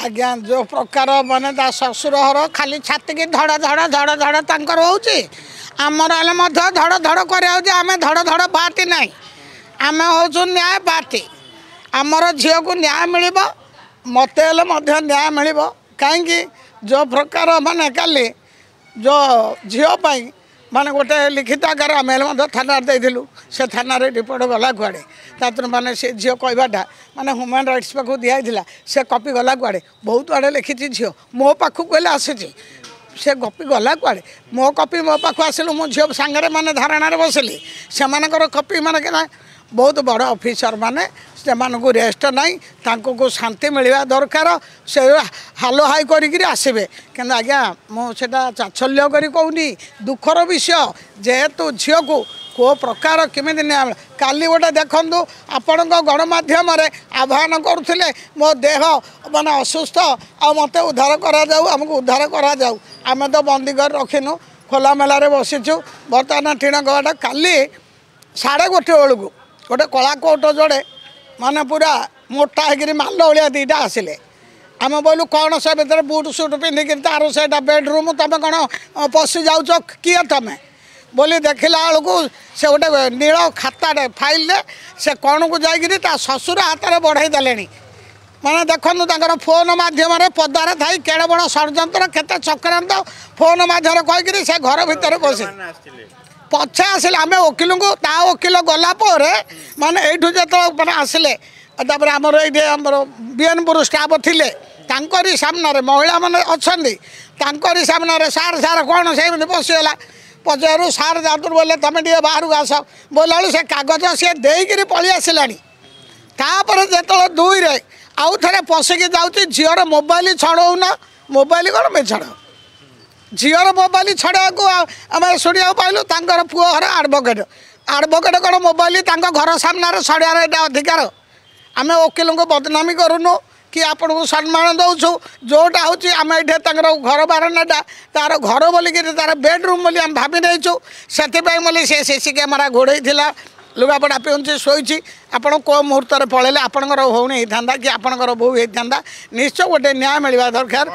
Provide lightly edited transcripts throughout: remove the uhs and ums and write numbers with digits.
आज्ञा जो प्रकार माने ससुर हर खाली छाती की धड़ धड़ धड़ धड़ तंकर होउची आमर धड़ धड़ कर आम धड़ धड़ पार्टी ना आम हूँ न्याय पार्टी आमर झील को न्याय मिल मत न्याय मिल कहीं जो प्रकार माने काली जो झील माने गोटे लिखित आकार आम थाना देलु से थाना रिपोर्ट गला कुआड़े तार माने से झील कहवाटा माने ह्यूमन राइट्स पाक दिखाई से कपी गला कुआड़े बहुत आड़े लिखी झील मो पाखक कहले आसी से कपी गला कुआड़े मो कपी मो पाख आसिलु मो झील सांगे माने धारणा बसिली से कपी माने के बहुत बड़ ऑफिसर माने से रेस्ट नाई को शांति मिलवा दरकार से हालो हाई करी आसबे कि आज्ञा मुझे चाचल्य करी कहूनी दुखर विषय जेहेतु झील को को प्रकार केमी काली गोटे देखु आपण गणमाध्यम आह्वान करुले मो देह माने असुस्थ आ मत उद्धार करमको उद्धार कराऊ आम तो बंदी कर रखिनु खोला मेलार बसीचु बर्तमान टीण गवाटा काली 1:30 बेलू गोटे कला कोट जोड़े माने पूरा मोटा होकर माल भाया दीटा आसिले आम बोलू कौन से भर बुट सुट पिंधिक तार से बेडरूम तुम कौन पशि जाऊच किए तुम बोली देखला बेलू से गोटे नील खाताटे फाइल से कौन को जाकि ससुर हाथ में बढ़ाई देले माने देखु तर फोन मध्यम पदार थी केड़े बड़ षड्यंत्र केते चक्रांत फोन मध्यम कहीकि से घर भितर बसे पछे आसिले आम वकिल को वकिल गलापर माने यू जो मैंने आसिले आमर ये आमर बीएनपुर स्टाफ थिले तांकरी सामने महिला मैंने अच्छा सामने सार सार कौन से पशिगला पचारू सार जातुर बोले तुम टे बाहर को आस बोला से कागज सी देकर पलि आसला जो दुई आउ थे पशिकी जाऊँगी झीर मोबाइल छड़ौना मोबाइल कौन में छड़ झीर मोबाइल छड़ा को आम शुणा पाइलु तर पुओ घर आडभोकेट आडभोकेट कौन मोबाइल घर सामने छड़ार यहाँ अधिकार आम वकिल को बदनामी करूनु कि आपण को सम्मान दौचु जोटा हूँ आम ये घर बारंडाटा तार घर बोलिक तार बेडरूम बोली आम भावी नहींचु से बोली से सीसी कैमेरा घोड़े लुगापटा पिंधि शोची आपड़ कौ मुहूर्त पलैले आपणकर होनी होता कि आपणकर बो होता निश्चय गोटे न्याय मिलवा दरकार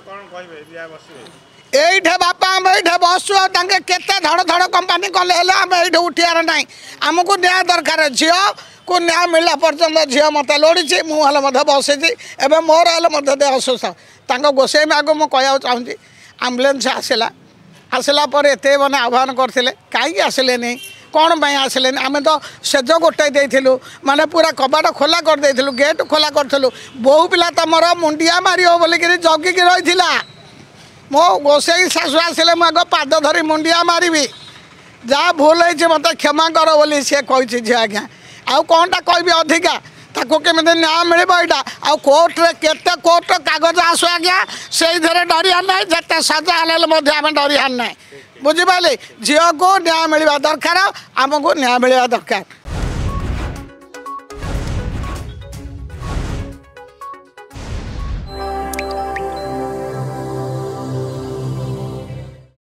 ये बापा आम ये बसु केते धड़ धड़ कंपानी कले आम ये उठार ना आमको न्याय दरकार झील को न्याय मिलला पर्यंत झील मत लोड़ी मुझे बसी एवं मोर हेल्ले देह असुस्थ गोसाई आगे मुझे कहना चाहूँगी आम्बुलांस आसला पर एत मैंने आह्वान करते कहीं आसिले नहीं कौन पाई आसिले आम तो सेज गोटे देलु माने पूरा कबाट खोला कर देलु गेट खोला करूँ बहु पिला तुम मुंडिया मार बोलिक जगिकी रही मो गोसाई शाशु आसिले मुझे पाद धरी मुंडिया मारि जहाँ भूल है मत क्षमा कर बोली सी कही झी आज्ञा आउ कौनटा कहि अधिका ताको केमी न्याय मिल यहाँ कोर्टे केते कोर्ट कागज आसु आज्ञा से डरिया ना जिते सजा हेल्ले आम डरिया ना बुझिपारे झील को न्याय मिलवा दरकार आमको न्याय मिलवा दरकार।